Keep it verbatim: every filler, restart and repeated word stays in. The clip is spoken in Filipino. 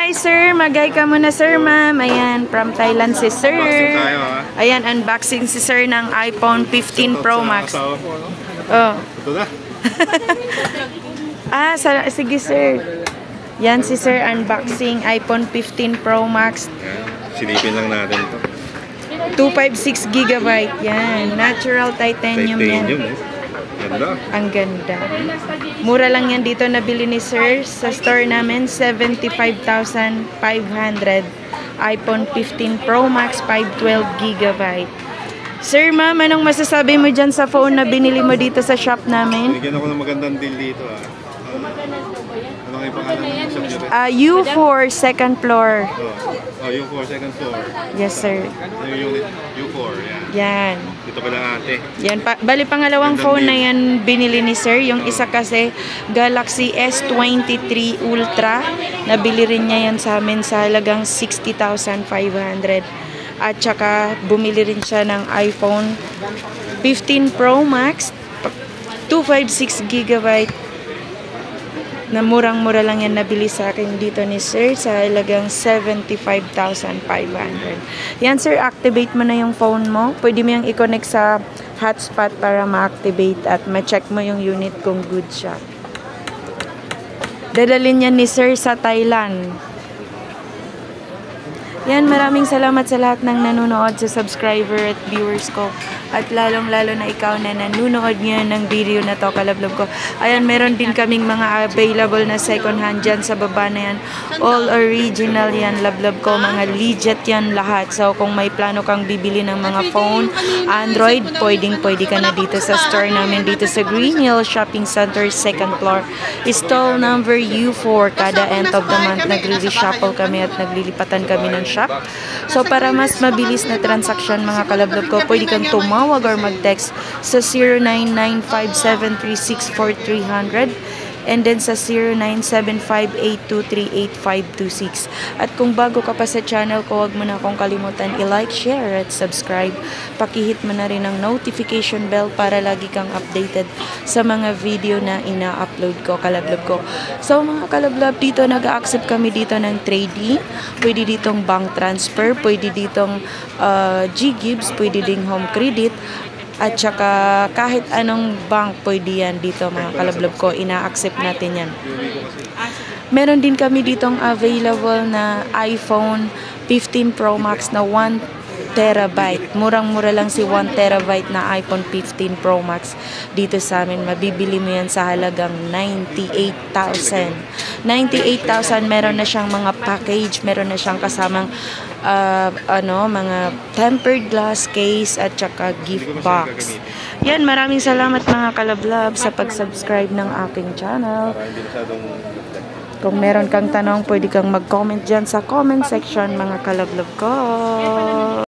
Hi sir, mag-hi ka muna sir ma'am. Ayan, from Thailand si sir. Unboxing tayo ha. Ayan, unboxing si sir ng iPhone fifteen Pro Max. Oh. Ito na. Ah, sa, sige sir. Yan si sir, unboxing iPhone fifteen Pro Max. Silipin lang natin ito. two fifty-six gigabyte. Yan, natural titanium, Titanium yan. eh. Ganda. Ang ganda. Mura lang yan dito nabili ni sir sa store namin, seventy-five thousand five hundred. iPhone fifteen Pro Max five twelve gigabyte. Sir, ma'am, anong masasabi mo dyan sa phone na binili mo dito sa shop namin? Binigyan ako ng magandang deal dito ah. Uh, ano nga yung pangalan ng shop nyo? Uh, U four second floor. Oh, oh U four second floor. Yes, sir. Yung unit U four, yan. Yan. Dito pala ate. Yan, pa, bali pangalawang phone na yan binili ni sir. Yung isa kasi Galaxy S twenty-three Ultra. Nabili rin niya yan sa amin sa halagang sixty thousand five hundred. At saka bumili rin siya ng iPhone fifteen Pro Max two fifty-six gigabyte. Na murang-mura lang yan nabili sa akin dito ni sir sa halagang seventy-five thousand five hundred. Yan sir, activate mo na yung phone mo. Pwede mo yung i-connect sa hotspot para ma-activate at ma-check mo yung unit kung good siya. Dadalhin yan ni sir sa Thailand. Yan, maraming salamat sa lahat ng nanonood, sa subscriber at viewers ko. At lalong-lalo na ikaw na nanonood ngayon ng video na to, kalablog ko. Ayan, meron din kaming mga available na second hand dyan sa baba na yan. All original yan, lablab ko. Mga legit yan lahat. So, kung may plano kang bibili ng mga phone, Android, pwedeng-pwede ka na dito sa store namin dito sa Green Hill Shopping Center, second floor. Stall number U four. Kada end of the month, nagre-reshuffle kami at naglilipatan kami ng shop. So, para mas mabilis na transaction mga kalablog ko, pwede kang tumawag or mag-text sa zero nine nine five seven three six four three zero zero and then sa zero nine seven five eight two three eight five two six. At kung bago ka pa sa channel ko, huwag mo na akong kalimutan i-like, share at subscribe. Pakihit mo na rin ang notification bell para lagi kang updated sa mga video na ina-upload ko, kalablog ko. So mga kalablog, dito nag-accept kami dito ng trading. Pwede ditong bank transfer, pwede ditong uh, G-Gibbs, pwede ding home credit. At saka kahit anong bank pwede yan dito mga kalablog ko, ina-accept natin yan. Meron din kami ditong available na iPhone fifteen Pro Max na one terabyte. Murang-mura lang si one terabyte na iPhone fifteen Pro Max dito sa amin. Mabibili mo yan sa halagang ninety-eight thousand. ninety-eight thousand, meron na siyang mga package, meron na siyang kasamang uh, ano, mga tempered glass case at saka gift box. Yan, maraming salamat mga kalablab sa pag-subscribe ng aking channel. Kung meron kang tanong, pwede kang mag-comment dyan sa comment section mga kalablab ko.